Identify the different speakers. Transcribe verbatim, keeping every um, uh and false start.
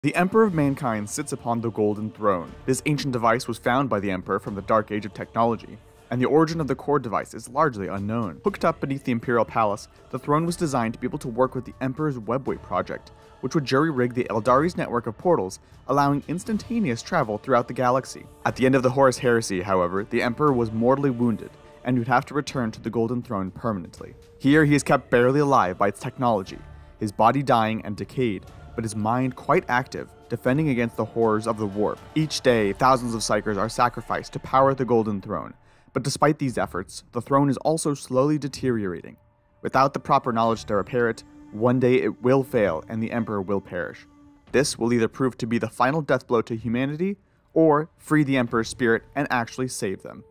Speaker 1: The Emperor of Mankind sits upon the Golden Throne. This ancient device was found by the Emperor from the Dark Age of technology, and the origin of the core device is largely unknown. Hooked up beneath the Imperial Palace, the throne was designed to be able to work with the Emperor's Webway project, which would jury-rig the Eldari's network of portals, allowing instantaneous travel throughout the galaxy. At the end of the Horus Heresy, however, the Emperor was mortally wounded, and would have to return to the Golden Throne permanently. Here he is kept barely alive by its technology, his body dying and decayed, but his mind quite active, defending against the horrors of the warp. Each day, thousands of Psykers are sacrificed to power the Golden Throne, but despite these efforts, the throne is also slowly deteriorating. Without the proper knowledge to repair it, one day it will fail and the Emperor will perish. This will either prove to be the final death blow to humanity, or free the Emperor's spirit and actually save them.